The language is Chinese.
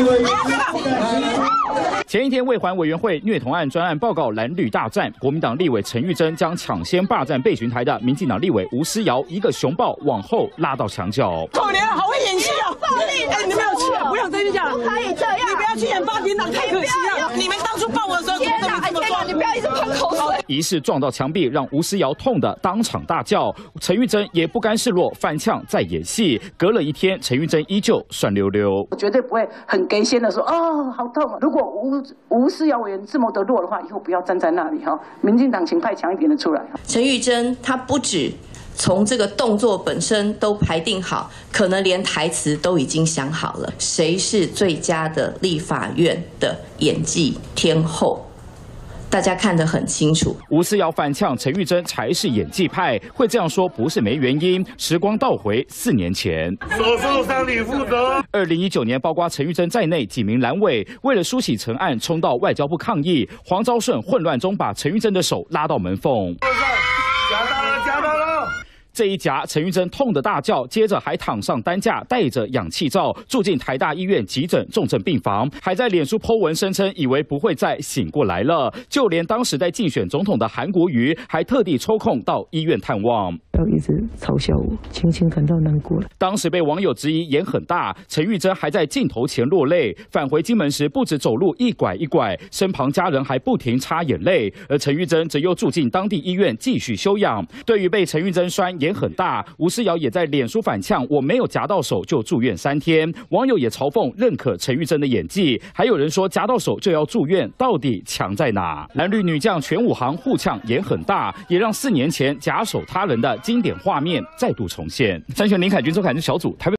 前一天，卫环委员会虐童案专案报告蓝绿大战，国民党立委陈玉珍将抢先霸占备询台的民进党立委吴思瑶一个熊抱往后拉到墙角。 可怜，好会演戏哦！哎，你没有气啊！不用再讲了， 不可以这样， 你不要去演八点档，太可惜了。你们当初抱我的时候， 天哪，天哪，你不要一直喷口水。 疑似撞到墙壁，让吴思瑶痛得当场大叫。陈玉珍也不甘示弱，翻呛再演戏。隔了一天，陈玉珍依旧酸溜溜。 我绝对不会很给先的说哦，好痛啊！如果吴思瑶委员这么的弱的话，以后不要站在那里哈。民进党请派强一点的出来。 陈玉珍她不止从这个动作本身都排定好，可能连台词都已经想好了。谁是最佳的立法院的演技天后？大家看得很清楚。 吴思瑶反呛陈玉珍才是演技派，会这样说不是没原因。时光倒回4年前， 所受伤你负责。 2019年，包括陈玉珍在内几名蓝委为了梳洗陈案，冲到外交部抗议。黄昭顺混乱中把陈玉珍的手拉到门缝。 夹到了！ 这一夹，陈玉珍痛得大叫，接着还躺上担架，带着氧气罩住进台大医院急诊重症病房，还在脸书 po 文声称以为不会再醒过来了。就连当时在竞选总统的韩国瑜，还特地抽空到医院探望。 一直嘲笑我，轻轻感到难过了。 当时被网友质疑演很大，陈玉珍还在镜头前落泪。返回金门时，不止走路一拐一拐，身旁家人还不停擦眼泪。而陈玉珍则又住进当地医院继续休养。对于被陈玉珍酸演很大，吴思瑶也在脸书反呛：“我没有夹到手就住院3天。”网友也嘲讽认可陈玉珍的演技，还有人说夹到手就要住院，到底强在哪？蓝绿女将全武行互呛演很大，也让4年前假手他人的经典画面再度重现。参选林凯君、周凯之小组台北。